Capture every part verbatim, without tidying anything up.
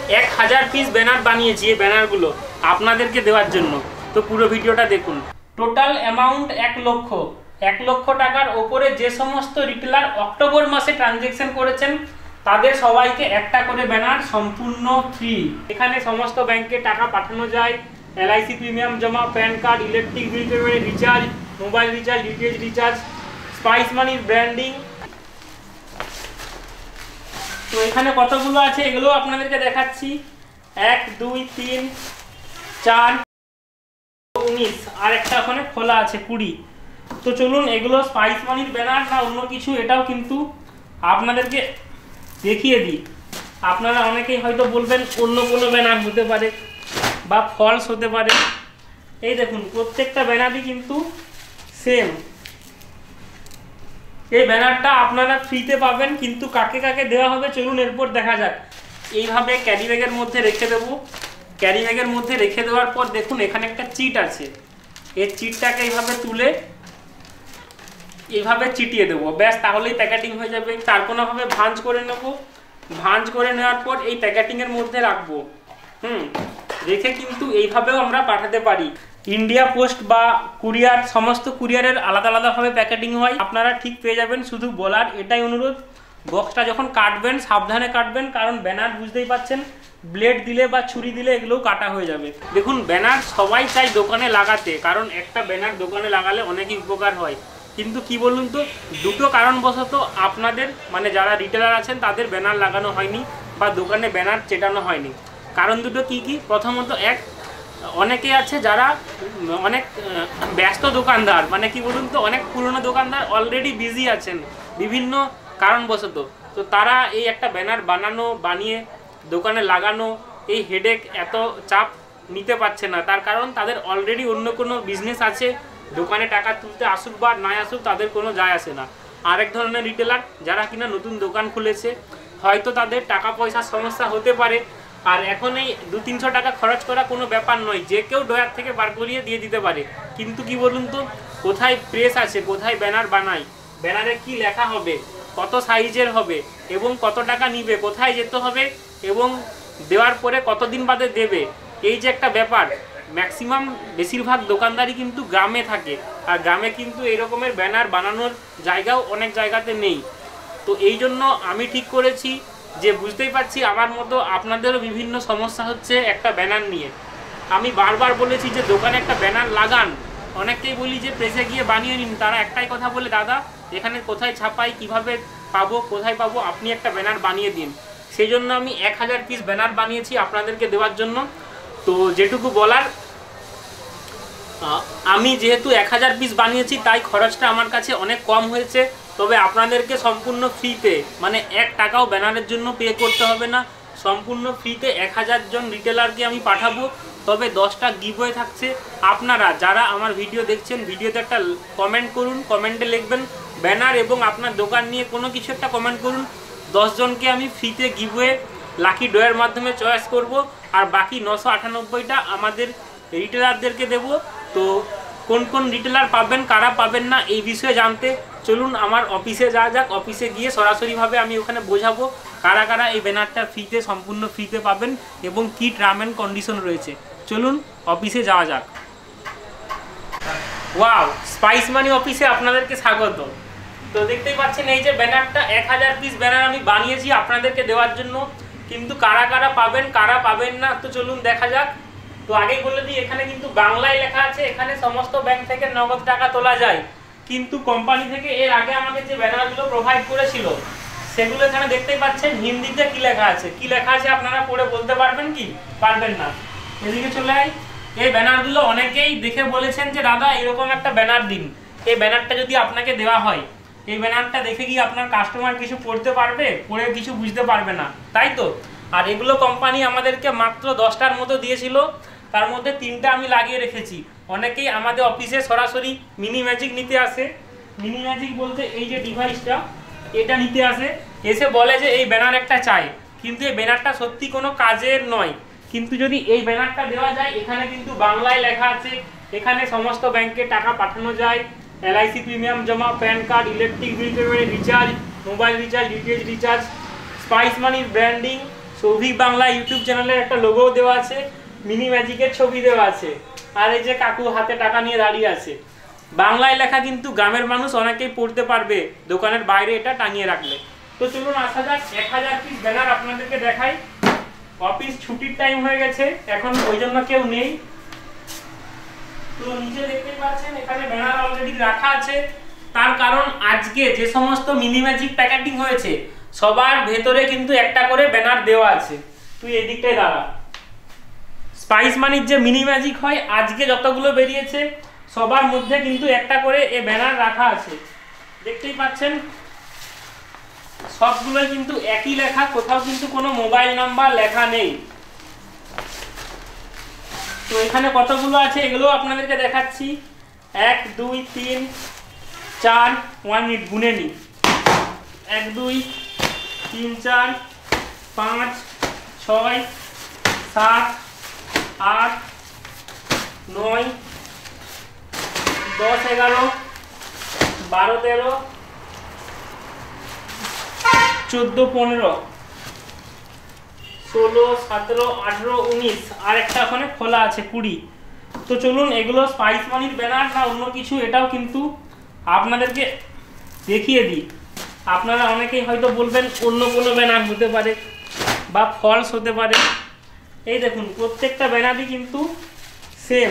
এক হাজার piece banner বানিয়েছি এই ব্যানারগুলো আপনাদেরকে দেওয়ার জন্য। তো পুরো ভিডিওটা দেখুন। টোটাল অ্যামাউন্ট এক লক্ষ এক লক্ষ টাকার ওপরে যে সমস্ত রিটেলার অক্টোবর মাসে ট্রানজ্যাকশন করেছেন তাদের সবাইকে একটা করে ব্যানার সম্পূর্ণ ফ্রি। এখানে সমস্ত ব্যাংকে টাকা পাঠানো যায়, এলআইসি প্রিমিয়াম জমা, PAN card, electric bill payment, recharge, mobile recharge, DTH recharge, Spice মানির ব্র্যান্ডিং। তো এখানে কতগুলো আছে এগুলো আপনাদেরকে দেখাচ্ছি। এক দুই তিন চার উনিশ, আর একটা ওখানে খোলা আছে কুড়ি। তো চলুন এগুলো স্পাইস মানির ব্যানার না অন্য কিছু এটাও কিন্তু আপনাদেরকে দেখিয়ে দিই। আপনারা অনেকেই হয়তো বলবেন অন্য কোনো ব্যানার হতে পারে বা ফলস হতে পারে। এই দেখুন প্রত্যেকটা ব্যানারই কিন্তু সেম। এই ব্যানারটা আপনারা ফ্রিতে পাবেন, কিন্তু কাকে কাকে দেওয়া হবে চলুন এরপর দেখা যাক। এইভাবে ক্যারি ব্যাগের মধ্যে রেখে দেবো। ক্যারি ব্যাগের মধ্যে রেখে দেওয়ার পর দেখুন এখানে একটা চিট আছে, এই চিটটাকে এইভাবে তুলে এইভাবে চিটিয়ে দেবো, ব্যাস তাহলেই প্যাকেটিং হয়ে যাবে। তার কোনোভাবে ভাঁজ করে নেব, ভাঁজ করে নেওয়ার পর এই প্যাকেটিংয়ের মধ্যে রাখবো। হুম রেখে কিন্তু এইভাবেও আমরা পাঠাতে পারি। ইন্ডিয়া পোস্ট বা কুরিয়ার, সমস্ত কুরিয়ারের আলাদা আলাদাভাবে প্যাকেটিং হয়, আপনারা ঠিক পেয়ে যাবেন। শুধু বলার এটাই অনুরোধ, বক্সটা যখন কাটবেন সাবধানে কাটবেন, কারণ ব্যানার বুঝতেই পাচ্ছেন ব্লেড দিলে বা ছুরি দিলে এগুলোও কাটা হয়ে যাবে। দেখুন ব্যানার সবাই চাই দোকানে লাগাতে, কারণ একটা ব্যানার দোকানে লাগালে অনেকই উপকার হয়। কিন্তু কি বলুন তো, দুটো কারণবশত আপনাদের মানে যারা রিটেলার আছেন তাদের ব্যানার লাগানো হয়নি বা দোকানে ব্যানার চেটানো হয়নি। কারণ দুটো কি কি? প্রথমত এক, অনেকে আছে যারা অনেক ব্যস্ত দোকানদার, মানে কি বলুন তো অনেক পুরনো দোকানদার অলরেডি বিজি আছেন বিভিন্ন কারণবশত। তো তারা এই একটা ব্যানার বানানো, বানিয়ে দোকানে লাগানো, এই হেডেক এত চাপ নিতে পারছে না। তার কারণ তাদের অলরেডি অন্য কোনো বিজনেস আছে, দোকানে টাকা তুলতে আসুক বা না আসুক তাদের কোনো যায় আসে না। আরেক ধরনের রিটেলার যারা কিনা নতুন দোকান খুলেছে, হয়তো তাদের টাকা পয়সার সমস্যা হতে পারে, আর এখন এই দু তিনশো টাকা খরচ করা কোনো ব্যাপার নয়, যে কেউ ডয়ার থেকে বার করিয়ে দিয়ে দিতে পারে। কিন্তু কি বলুন তো, কোথায় প্রেস আছে, কোথায় ব্যানার বানায়, ব্যানারে কি লেখা হবে, কত সাইজের হবে এবং কত টাকা নিবে, কোথায় যেতে হবে এবং দেওয়ার পরে কতদিন বাদে দেবে, এই যে একটা ব্যাপার। ম্যাক্সিমাম বেশিরভাগ দোকানদারই কিন্তু গ্রামে থাকে, আর গ্রামে কিন্তু এই রকমের ব্যানার বানানোর জায়গাও অনেক জায়গাতে নেই। তো এই জন্য আমি ঠিক করেছি যে বুঝতেই পারছি আমার মতো আপনাদেরও বিভিন্ন সমস্যা হচ্ছে একটা ব্যানার নিয়ে। আমি বারবার বলেছি যে দোকানে একটা ব্যানার লাগান। অনেককেই বলি যে প্রেসে গিয়ে বানিয়ে নিন, তারা একটাই কথা বলে, দাদা এখানে কোথায় ছাপাই, কিভাবে পাবো, কোথায় পাবো, আপনি একটা ব্যানার বানিয়ে দিন। সেই জন্য আমি এক হাজার পিস ব্যানার বানিয়েছি আপনাদেরকে দেওয়ার জন্য। তো যেটুকু বলার, আমি যেহেতু এক হাজার পিস বানিয়েছি তাই খরচটা আমার কাছে অনেক কম হয়েছে। তবে আপনাদেরকে সম্পূর্ণ ফ্রিতে, মানে এক টাকাও ব্যানারের জন্য পে করতে হবে না, সম্পূর্ণ ফ্রিতে এক হাজার জন রিটেলারকে আমি পাঠাবো। তবে দশটা গিভওয়ে থাকছে। আপনারা যারা আমার ভিডিও দেখছেন, ভিডিওতে একটা কমেন্ট করুন, কমেন্টে লিখবেন ব্যানার এবং আপনার দোকান নিয়ে কোনো কিছু একটা কমেন্ট করুন। দশজনকে আমি ফ্রিতে গিভওয়ে লাকি ড্রয়ের মাধ্যমে চয়েস করব, আর বাকি নশো আটানব্বইটা আমাদের রিটেলারদেরকে দেব। তো কোন কোন রিটেলার পাবেন, কারা পাবেন না, এই বিষয়ে জানতে চলুন আমার অফিসে যাওয়া যাক। অফিসে গিয়ে সরাসরিভাবে আমি ওখানে বোঝাবো কারা কারা এই ব্যানারটা ফ্রিতে, সম্পূর্ণ ফ্রিতে পাবেন এবং কী টার্ম অ্যান্ড কন্ডিশন রয়েছে। চলুন অফিসে যাওয়া যাক। ওয়াও, স্পাইস মানি অফিসে আপনাদেরকে স্বাগত। তো দেখতেই পাচ্ছেন এই যে ব্যানারটা, এক হাজার পিস ব্যানার আমি বানিয়েছি আপনাদেরকে দেওয়ার জন্য। কিন্তু কারা কারা পাবেন, কারা পাবেন না, তো চলুন দেখা যাক। তো আগেই বলে দিই, এখানে কিন্তু বাংলায় লেখা আছে, এখানে সমস্ত ব্যাংক থেকে নগদ টাকা তোলা যায়। কিন্তু কোম্পানি থেকে এর আগে আমাকে যে ব্যানারগুলো প্রোভাইড করেছিল সেগুলো এখানে দেখতেই পাচ্ছেন হিন্দিতে কি লেখা আছে। কি লেখা আছে আপনারা পড়ে বলতে পারবেন কি? পারবেন না। এদিকে চলে আয়। এই ব্যানারগুলো অনেকেই দেখে বলেছেন যে দাদা এরকম একটা ব্যানার দিন। এই ব্যানারটা যদি আপনাকে দেওয়া হয়, এই ব্যানারটা দেখে কি আপনার কাস্টমার কিছু পড়তে পারবে? পড়ে কিছু বুঝতে পারবে না, তাই তো? আর এগুলো কোম্পানি আমাদেরকে মাত্র দশটার মতো দিয়েছিল, তার মধ্যে তিনটা আমি লাগিয়ে রেখেছি। অনেকেই আমাদের অফিসে সরাসরি মিনি ম্যাজিক নিতে আসে। মিনি ম্যাজিক বলতে এই যে ডিভাইসটা, এটা নিতে আসে, এসে বলে যে এই ব্যানার একটা চাই, কিন্তু এই ব্যানারটা সত্যি কোনো কাজের নয়। কিন্তু যদি এই ব্যানারটা দেওয়া যায়, এখানে কিন্তু বাংলায় লেখা আছে, এখানে সমস্ত ব্যাংকে টাকা পাঠানো যায়, এলআইসি প্রিমিয়াম জমা, PAN card, electric bill payment, recharge, mobile recharge, DTH recharge, Spice মানির ব্র্যান্ডিং, সৌভিক বাংলা ইউটিউব চ্যানেলের একটা লোগো দেওয়া আছে, মিনি ম্যাজিকের ছবি দেওয়া আছে, আর এই যে কাকু হাতে টাকা নিয়ে দাঁড়িয়ে আছে। বাংলায় লেখা কিন্তু গ্রামের মানুষ অনেকেই পড়তে পারবে দোকানের বাইরে এটা টাঙিয়ে রাখলে। তো চলুন আসা যাক, এক হাজার পিস ব্যানার আপনাদেরকে দেখাই। অফিস ছুটির টাইম হয়ে গেছে, এখন ওই জন্য কেউ নেই। তো নিচে দেখতে পাচ্ছেন এখানে ব্যানার অলরেডি রাখা আছে, তার কারণ আজকে যে সমস্ত মিনি ম্যাজিক প্যাকেটিং হয়েছে সবার ভেতরে কিন্তু একটা করে ব্যানার দেওয়া আছে। তুই এই দিকটায় দাঁড়া। স্পাইস মানির যে মিনি ম্যাজিক হয় আজকে যতগুলো বেরিয়েছে সবার মধ্যে কিন্তু একটা করে এই ব্যানার রাখা আছে, দেখতেই পাচ্ছেন। সবগুলোই কিন্তু একই লেখা, কোথাও কিন্তু কোনো মোবাইল নাম্বার লেখা নেই। তো এখানে কতগুলো আছে এগুলো আপনাদেরকে দেখাচ্ছি। এক দুই তিন চার, ওয়ান মিনিট গুনে নি। এক দুই তিন চার পাঁচ ছয় সাত আট নয় দশ এগারো বারো তেরো চোদ্দো পনেরো ষোলো সতেরো আঠেরো উনিশ, আর একটা ওখানে খোলা আছে কুড়ি। তো চলুন এগুলো স্পাইস মানির ব্যানার না অন্য কিছু এটাও কিন্তু আপনাদেরকে দেখিয়ে দিই। আপনারা অনেকেই হয়তো বলবেন অন্য কোনো ব্যানার হতে পারে বা ফলস হতে পারে। এই দেখুন প্রত্যেকটা ব্যানারই কিন্তু সেম।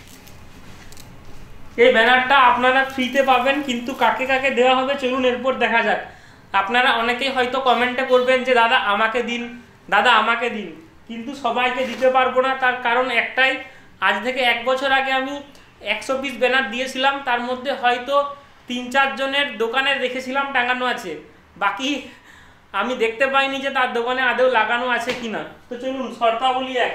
এই ব্যানারটা আপনারা ফ্রিতে পাবেন, কিন্তু কাকে কাকে দেওয়া হবে চলুন এরপর দেখা যাক। আপনারা অনেকেই হয়তো কমেন্টে করবেন যে দাদা আমাকে দিন, দাদা আমাকে দিন, কিন্তু সবাইকে দিতে পারবো না। তার কারণ একটাই, আজ থেকে এক বছর আগে আমি একশো পিস ব্যানার দিয়েছিলাম, তার মধ্যে হয়তো তিন চারজনের দোকানে রেখেছিলাম টাঙানো আছে, বাকি আমি দেখতে পাইনি যে তার দোকানে আদৌ লাগানো আছে কিনা। তো চলুন শর্তাবলী এক।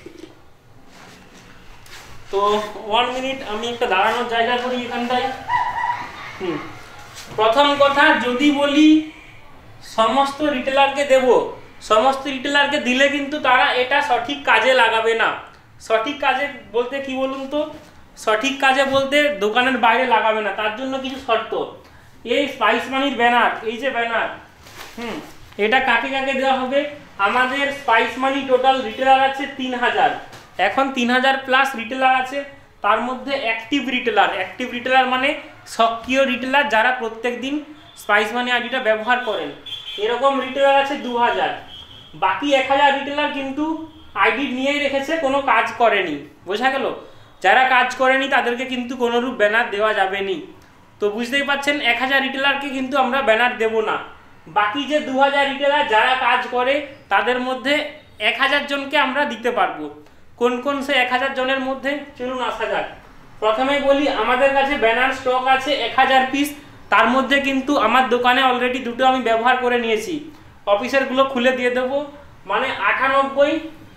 তো ওয়ান মিনিট আমি একটা দাঁড়ানোর জায়গা করি এখানটায়। হুম প্রথম কথা, যদি বলি সমস্ত রিটেলারকে দেব, সমস্ত রিটেলারকে দিলে কিন্তু তারা এটা সঠিক কাজে লাগাবে না। সঠিক কাজে বলতে কি বলুন তো, সঠিক কাজে বলতে দোকানের বাইরে লাগাবে না, তার জন্য কিছু শর্ত। এই স্পাইস মানির ব্যানার, এই যে ব্যানার, হুম এটা কাকে কাকে দেওয়া হবে? আমাদের স্পাইস মানি টোটাল রিটেলার আছে তিন হাজার, এখন তিন হাজার প্লাস রিটেলার আছে, তার মধ্যে অ্যাক্টিভ রিটেলার, অ্যাক্টিভ রিটেলার মানে সক্রিয় রিটেলার যারা প্রত্যেক দিন স্পাইস মানি আইডিটা ব্যবহার করেন, এরকম রিটেলার আছে দু হাজার। বাকি এক হাজার রিটেলার কিন্তু আইডি নিয়েই রেখেছে, কোনো কাজ করেনি। বোঝা গেল? যারা কাজ করেনি তাদেরকে কিন্তু কোনোরূপ ব্যানার দেওয়া যাবে নি। তো বুঝতেই পাচ্ছেন এক হাজার রিটেলারকে কিন্তু আমরা ব্যানার দেব না। বাকি যে দু হাজার রিটেলার যারা কাজ করে তাদের মধ্যে এক হাজার জনকে আমরা দিতে পারবো। কোন কোন সে এক হাজার জনের মধ্যে চলুন আসা যাক। প্রথমেই বলি আমাদের কাছে ব্যানার স্টক আছে এক হাজার পিস, তার মধ্যে কিন্তু আমার দোকানে অলরেডি দুটো আমি ব্যবহার করে নিয়েছি। অফিসেরগুলো খুলে দিয়ে দেবো, মানে আটানব্বই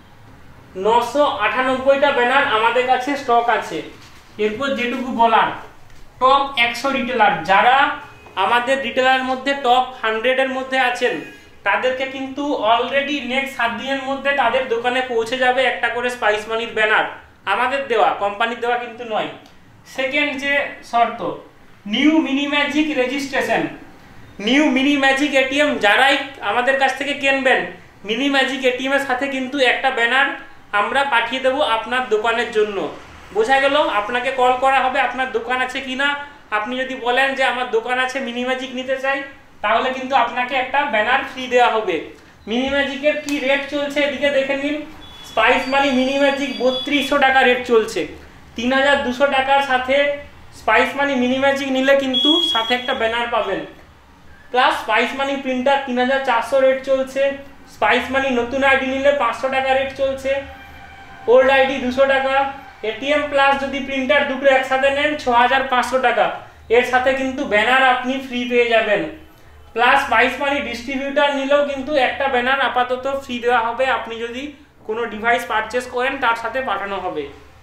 নশো আটানব্বইটা ব্যানার আমাদের কাছে স্টক আছে। এরপর যেটুকু বলার, টপ একশো রিটেলার যারা আমাদের রিটেলারের মধ্যে টপ হান্ড্রেডের মধ্যে আছেন তাদেরকে কিন্তু অলরেডি নেক্সট সাত দিনের মধ্যে তাদের দোকানে পৌঁছে যাবে একটা করে স্পাইস মানির ব্যানার, আমাদের দেওয়া, কোম্পানির দেওয়া কিন্তু নয়। সেকেন্ড যে শর্ত, new mini magic registration. New mini magic ATM যারাই আমাদের কাছ থেকে কিনবেন, মিনি ম্যাজিক এটিএম এর সাথে কিন্তু একটা ব্যানার আমরা পাঠিয়ে দেবো আপনার দোকানের জন্য। বোঝা গেল? আপনাকে কল করা হবে আপনার দোকান আছে কিনা, আপনি যদি বলেন যে আমার দোকান আছে মিনি ম্যাজিক নিতে চাই, তাহলে কিন্তু আপনাকে একটা ব্যানার ফ্রি দেওয়া হবে। মিনি ম্যাজিকের কি রেট চলছে এদিকে দেখে নিন। স্পাইস মানি মিনি ম্যাজিক বত্রিশশো টাকা রেট চলছে। তিন হাজার দুশো টাকার সাথে স্পাইস মানি মিনি ম্যাজিক নিলে কিন্তু সাথে একটা ব্যানার পাবেন। প্লাস স্পাইস মানি প্রিন্টার তিন হাজার চারশো রেট চলছে। স্পাইস মানি নতুন আইডি নিলে পাঁচশো টাকা রেট চলছে, ওল্ড আইডি দুশো টাকা। এটিএম প্লাস যদি প্রিন্টার দুটো একসাথে নেন ছ হাজার পাঁচশো টাকা, এর সাথে কিন্তু ব্যানার আপনি ফ্রি পেয়ে যাবেন। প্লাস স্পাইস মানি ডিস্ট্রিবিউটার নিলেও কিন্তু একটা ব্যানার আপাতত ফ্রি দেওয়া হবে, আপনি যদি কোনো ডিভাইস পারচেস করেন তার সাথে পাঠানো হবে।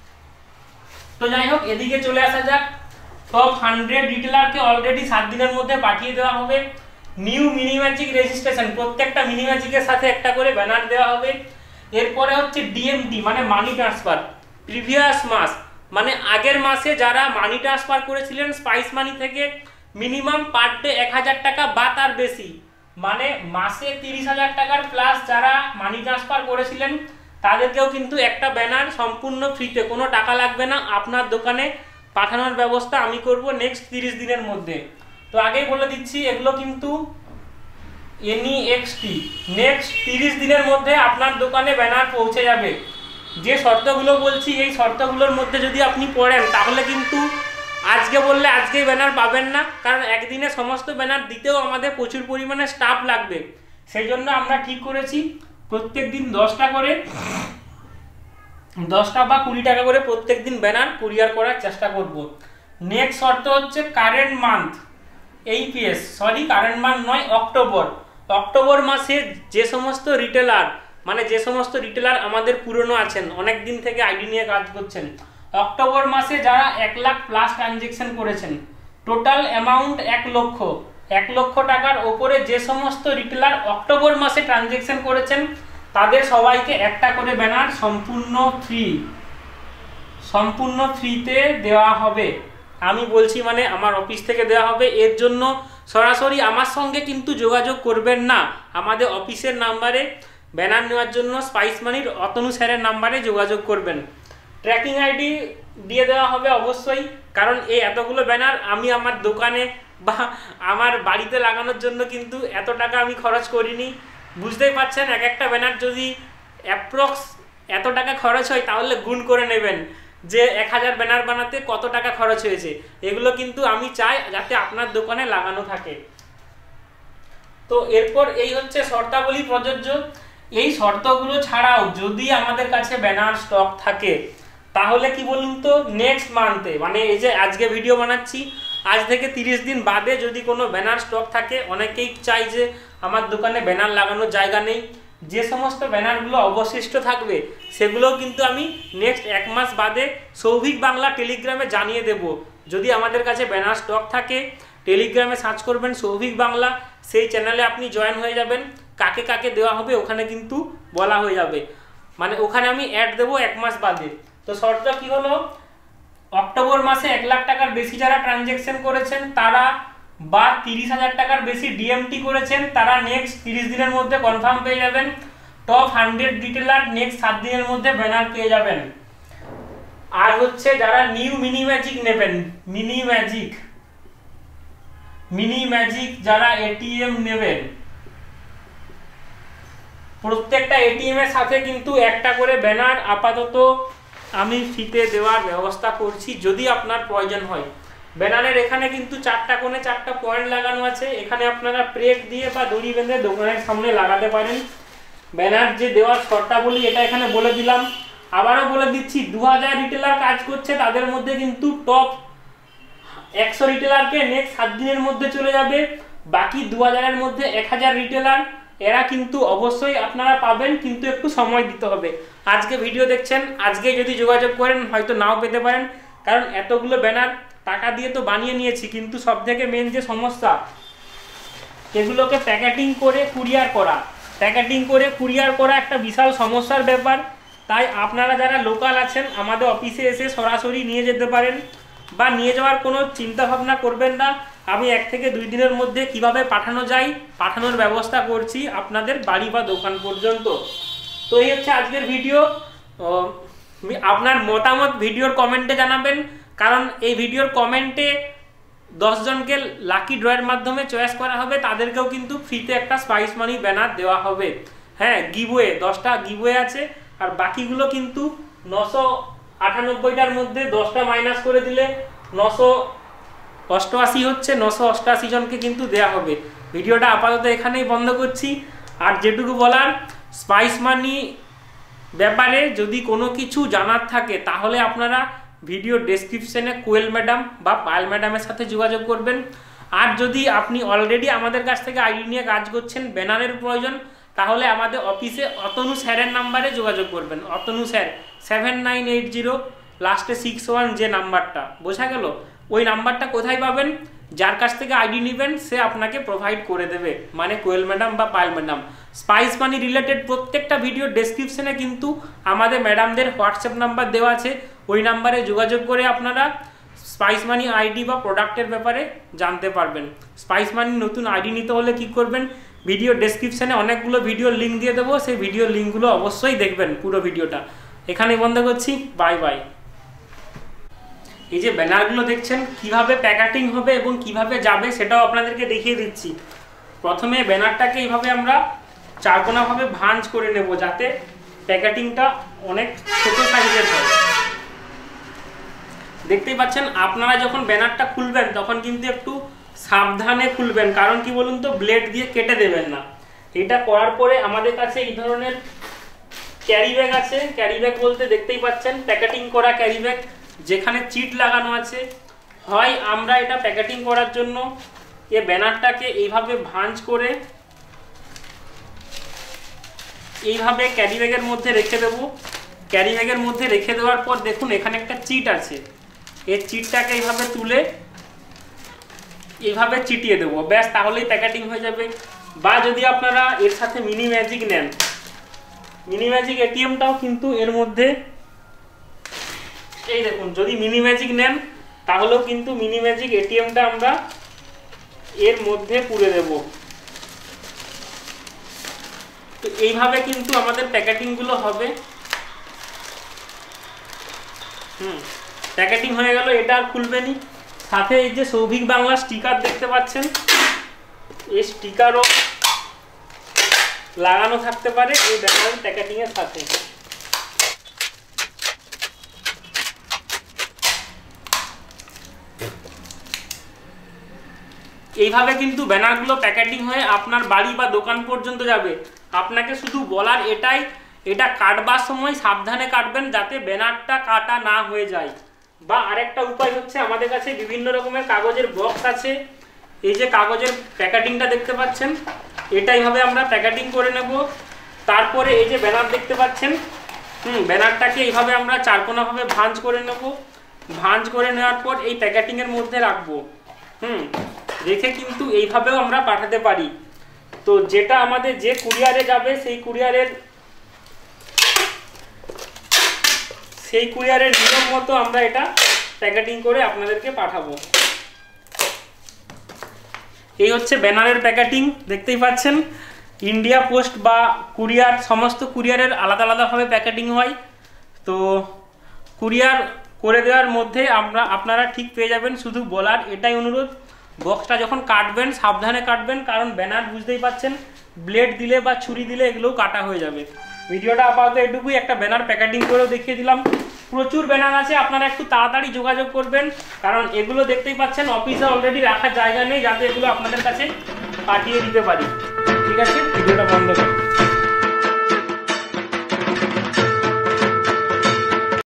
তো যাই হোক, এদিকে চলে আসা যাক। টপ হান্ড্রেড রিটেলারকে অলরেডি সাত দিনের মধ্যে পাঠিয়ে দেওয়া হবে নিউ মিনি ম্যাজিক রেজিস্ট্রেশন, প্রত্যেকটা মিনি ম্যাজিকের সাথে একটা করে ব্যানার দেওয়া হবে। এরপরে হচ্ছে ডিএমটি মানে মানি ট্রান্সফার। প্রিভিয়াস মাস মানে আগের মাসে যারা মানি ট্রান্সফার করেছিলেন স্পাইস মানি থেকে মিনিমাম পার ডে এক হাজার টাকা বা তার বেশি, মানে মাসে তিরিশ হাজার টাকার প্লাস যারা মানি ট্রান্সফার করেছিলেন তাদেরকেও কিন্তু একটা ব্যানার সম্পূর্ণ ফ্রিতে, কোনো টাকা লাগবে না, আপনার দোকানে পাঠানোর ব্যবস্থা আমি করব নেক্সট তিরিশ দিনের মধ্যে। তো আগেই বলে দিচ্ছি এগুলো কিন্তু এনইএক্সটি নেক্সট তিরিশ দিনের মধ্যে আপনার দোকানে ব্যানার পৌঁছে যাবে। যে শর্তগুলো বলছি এই শর্তগুলোর মধ্যে যদি আপনি পড়েন তাহলে কিন্তু আজকে বললে আজকেই ব্যানার পাবেন না, কারণ একদিনে সমস্ত ব্যানার দিতেও আমাদের প্রচুর পরিমাণে স্টাফ লাগবে। সেই জন্য আমরা ঠিক করেছি প্রত্যেক দিন দশটা করে দশটা বা কুড়ি টাকা করে প্রত্যেক দিন ব্যানার কুরিয়ার করার চেষ্টা করব। নেক্সট শর্ত হচ্ছে current month AEPS sorry current month নয় অক্টোবর অক্টোবর মাসে যে সমস্ত রিটেলার মানে যে সমস্ত রিটেলার আমাদের পুরনো আছেন, অনেক দিন থেকে আইডি নিয়ে কাজ করছেন, অক্টোবর মাসে যারা এক লাখ প্লাস ট্রানজেকশন করেছেন, টোটাল অ্যামাউন্ট এক লক্ষ এক লক্ষ টাকার ওপরে যে সমস্ত রিটেলার অক্টোবর মাসে ট্রানজেকশন করেছেন তাদের সবাইকে একটা করে ব্যানার সম্পূর্ণ ফ্রি সম্পূর্ণ ফ্রিতে দেওয়া হবে। আমি বলছি মানে আমার অফিস থেকে দেওয়া হবে। এর জন্য সরাসরি আমার সঙ্গে কিন্তু যোগাযোগ করবেন না, আমাদের অফিসের নাম্বারে ব্যানার নেওয়ার জন্য স্পাইস মানির অতনু স্যারের নাম্বারে যোগাযোগ করবেন। ট্র্যাকিং আইডি দিয়ে দেওয়া হবে অবশ্যই, কারণ এই এতগুলো ব্যানার আমি আমার দোকানে বা আমার বাড়িতে লাগানোর জন্য কিন্তু এত টাকা আমি খরচ করিনি। বুঝতেই পারছেন এক একটা ব্যানার যদি অ্যাপ্রক্স এত টাকা খরচ হয় তাহলে গুণ করে নেবেন যে এক হাজার ব্যানার বানাতে কত টাকা খরচ হয়েছে। এগুলো কিন্তু আমি চাই যাতে আপনার দোকানে লাগানো থাকে। তো এরপর এই হচ্ছে শর্তাবলী প্রযোজ্য। এই শর্তগুলো ছাড়াও যদি আমাদের কাছে ব্যানার স্টক থাকে তাহলে কি বলুন তো নেক্সট মান্থে মানে এই যে আজকে ভিডিও বানাচ্ছি আজ থেকে তিরিশ দিন বাদে যদি কোনো ব্যানার স্টক থাকে, অনেকেই চাই যে আমার দোকানে ব্যানার লাগানোর জায়গা নেই, যে সমস্ত ব্যানারগুলো অবশিষ্ট থাকবে সেগুলোও কিন্তু আমি নেক্সট এক মাস বাদে সৌভিক বাংলা টেলিগ্রামে জানিয়ে দেব। যদি আমাদের কাছে ব্যানার স্টক থাকে টেলিগ্রামে সার্চ করবেন সৌভিক বাংলা, সেই চ্যানেলে আপনি জয়েন হয়ে যাবেন, কাকে কাকে দেওয়া হবে ওখানে কিন্তু বলা হয়ে যাবে, মানে ওখানে আমি অ্যাড দেবো এক মাস বাদে। তো শর্ত কি হলো, অক্টোবর মাসে এক লাখ টাকার বেশি যারা ট্রানজেকশন করেছেন তারা বা তিরিশ হাজার টাকার বেশি ডিএমটি করেছেন তারা নেক্সট তিরিশ দিনের মধ্যে কনফার্ম পেয়ে যাবেন। টপ হান্ড্রেড রিটেলার নেক্সট সাত দিনের মধ্যে ব্যানার পেয়ে যাবেন। আর হচ্ছে যারা নিউ মিনি ম্যাজিক নেবেন, মিনি ম্যাজিক মিনি ম্যাজিক যারা এটিএম নেবেন, প্রত্যেকটা এটিএম এর সাথে কিন্তু একটা করে ব্যানার আপাতত আমি ফ্রিতে দেওয়ার ব্যবস্থা করছি যদি আপনার প্রয়োজন হয়। ব্যানারের এখানে কিন্তু চারটা কোণে চারটা পয়েন্ট লাগানো আছে, এখানে আপনারা প্রেক দিয়ে বা দড়ি বেঁধে দোকানের সামনে লাগাতে পারেন। ব্যানার যে দেওয়ার শর্তাবলী এটা এখানে বলে দিলাম, আবারও বলে দিচ্ছি দু হাজার রিটেলার কাজ করছে তাদের মধ্যে কিন্তু টপ একশো রিটেলারকে নেক্সট সাত দিনের মধ্যে চলে যাবে, বাকি দু হাজারের মধ্যে এক হাজার রিটেলার এরা কিন্তু অবশ্যই আপনারা পাবেন, কিন্তু একটু সময় দিতে হবে। আজকে ভিডিও দেখছেন, আজকে যদি যোগাযোগ করেন হয়তো নাও পেতে পারেন, কারণ এতগুলো ব্যানার টাকা দিয়ে তো বানিয়ে নিয়েছি, কিন্তু সব থেকে মেন যে সমস্যা এগুলোকে প্যাকেটিং করে কুরিয়ার করা প্যাকেটিং করে কুরিয়ার করা একটা বিশাল সমস্যার ব্যাপার। তাই আপনারা যারা লোকাল আছেন আমাদের অফিসে এসে সরাসরি নিয়ে যেতে পারেন, বা নিয়ে যাওয়ার কোনো চিন্তা ভাবনা করবেন না। আমি এক থেকে দুই দিনের মধ্যে কিভাবে পাঠানো যায় পাঠানোর ব্যবস্থা করছি আপনাদের বাড়ি বা দোকান পর্যন্ত। তো এই হচ্ছে আজকের ভিডিও। আপনার মতামত ভিডিওর কমেন্টে জানাবেন, কারণ এই ভিডিওর কমেন্টে দশ জনকে লাকি ড্রয়ের মাধ্যমে চয়েস করা হবে, তাদেরকেও কিন্তু ফ্রিতে একটা স্পাইস মানি ব্যানার দেওয়া হবে। হ্যাঁ, গিভওয়ে দশটা গিভওয়ে আছে, আর বাকিগুলো কিন্তু নশো আটানব্বইটার মধ্যে দশটা মাইনাস করে দিলে নশো অষ্টআশি হচ্ছে, নশো অষ্টআশি জনকে কিন্তু দেয়া হবে। ভিডিওটা আপাতত এখানেই বন্ধ করছি। আর যেটুকু বলার, স্পাইস মানি ব্যাপারে যদি কোনো কিছু জানার থাকে তাহলে আপনারা ভিডিও ডেসক্রিপশনে কোয়েল ম্যাডাম বা পায়েল ম্যাডামের সাথে যোগাযোগ করবেন। আর যদি আপনি অলরেডি আমাদের কাছ থেকে আইডি নিয়ে কাজ করছেন, ব্যানারের প্রয়োজন, তাহলে আমাদের অফিসে অতনু স্যারের নাম্বারে যোগাযোগ করবেন। Atanu sir seven nine eight zero লাস্টে সিক্স ওয়ান যে নাম্বারটা, বোঝা গেল? ওই নাম্বারটা কোথায় পাবেন? যার কাছ থেকে আইডি নেবেন সে আপনাকে প্রোভাইড করে দেবে, মানে কোয়েল ম্যাডাম বা Payel madam. Spice money related প্রত্যেকটা ভিডিও ডেসক্রিপশনে কিন্তু আমাদের ম্যাডামদের হোয়াটসঅ্যাপ নাম্বার দেওয়া আছে, ওই নাম্বারে যোগাযোগ করে আপনারা স্পাইস মানি আইডি বা প্রোডাক্টের ব্যাপারে জানতে পারবেন। স্পাইস মানি নতুন আইডি নিতে হলে কি করবেন, ভিডিও ডেসক্রিপশানে অনেকগুলো ভিডিওর লিঙ্ক দিয়ে দেবো, সেই ভিডিওর লিঙ্কগুলো অবশ্যই দেখবেন পুরো ভিডিওটা। এখানেই বন্ধ করছি, বাই বাই। এই যে ব্যানারগুলো দেখছেন কিভাবে প্যাকেটিং হবে এবং কিভাবে যাবে সেটাও আপনাদেরকে দেখিয়ে দিচ্ছি। প্রথমে ব্যানারটাকে এইভাবে আমরা চারকোনাভাবে ভাঁজ করে নেব যাতে প্যাকেটিংটা অনেক ছোট সাইজের হয়। দেখতেই পাচ্ছেন, আপনারা যখন ব্যানারটা খুলবেন তখন কিন্তু একটু সাবধানে খুলবেন, কারণ কি বলুন তো, ব্লেড দিয়ে কেটে দেবেন না। এটা করার পরে আমাদের কাছে এই ধরনের ক্যারি ব্যাগ আছে। ক্যারি ব্যাগ বলতে দেখতেই পাচ্ছেন প্যাকেটিং করা ক্যারি ব্যাগ, যেখানে চিট লাগানো আছে। হয় আমরা এটা প্যাকেটিং করার জন্য এই ব্যানারটাকে এইভাবে ভাঁজ করে এইভাবে ক্যারি ব্যাগের মধ্যে রেখে দেব। ক্যারি ব্যাগের মধ্যে রেখে দেওয়ার পর দেখুন এখানে একটা চিট আছে, এই চিটটাকে এইভাবে তুলে এইভাবে চিটিয়ে দেবো, ব্যাস তাহলেই প্যাকেটিং হয়ে যাবে। বা যদি আপনারা এর সাথে মিনি ম্যাজিক নেন, মিনি ম্যাজিক এটিএমটাও কিন্তু এর মধ্যে, এই দেখুন, যদি মিনি ম্যাজিক নেন তাহলেও কিন্তু মিনি ম্যাজিক এটিএমটা আমরা এর মধ্যে পুরে দেব। তো এইভাবে কিন্তু আমাদের প্যাকেটিংগুলো হবে। হুম প্যাকেটিং হয়ে গেল, এটা আর খুলবেনি। সাথে এই যে সৌভিক বাংলা স্টিকার দেখতে পাচ্ছেন, এই স্টিকারও লাগানো থাকতে পারে এই ব্যানারের প্যাকেটিং এর সাথে। এইভাবে কিন্তু ব্যানারগুলো প্যাকেটিং হয়ে আপনার বাড়ি বা দোকান পর্যন্ত যাবে। আপনাকে শুধু বলার এটাই, এটা কাটবার সময় সাবধানে কাটবেন যাতে ব্যানারটা কাটা না হয়ে যায়। বা আরেকটা উপায় হচ্ছে, আমাদের কাছে বিভিন্ন রকমের কাগজের বক্স আছে। এই যে কাগজের প্যাকেটিংটা দেখতে পাচ্ছেন, এটা এইভাবে আমরা প্যাকেটিং করে নেব। তারপরে এই যে ব্যানার দেখতে পাচ্ছেন, হুম ব্যানারটাকে এইভাবে আমরা চারকোনাভাবে ভাঁজ করে নেব। ভাঁজ করে নেওয়ার পর এই প্যাকেটিংয়ের মধ্যে রাখবো। হুম রেখে কিন্তু এইভাবেও আমরা পাঠাতে পারি। তো যেটা আমাদের যে কুরিয়ারে যাবে সেই কুরিয়ারের সেই কুরিয়ারের নিয়ম মতো আমরা এটা প্যাকেটিং করে আপনাদেরকে পাঠাবো। এই হচ্ছে ব্যানারের প্যাকেটিং, দেখতেই পাচ্ছেন। ইন্ডিয়া পোস্ট বা কুরিয়ার, সমস্ত কুরিয়ারের আলাদা আলাদাভাবে প্যাকেটিং হয়। তো কুরিয়ার করে দেওয়ার মধ্যে আমরা আপনারা ঠিক পেয়ে যাবেন। শুধু বলার এটাই অনুরোধ, বক্সটা যখন কাটবেন সাবধানে কাটবেন, কারণ ব্যানার বুঝতেই পাচ্ছেন ব্লেড দিলে বা ছুরি দিলে এগুলোও কাটা হয়ে যাবে। ভিডিওটা আপাতত এটুকুই, একটা ব্যানার প্যাকেটিং করেও দেখিয়ে দিলাম। প্রচুর ব্যানার আছে, আপনারা একটু তাড়াতাড়ি যোগাযোগ করবেন, কারণ এগুলো দেখতেই পাচ্ছেন অফিসে অলরেডি রাখার জায়গা নেই, যাতে এগুলো আপনাদের কাছে পাঠিয়ে দিতে পারি। ঠিক আছে, ভিডিওটা বন্ধ করুন।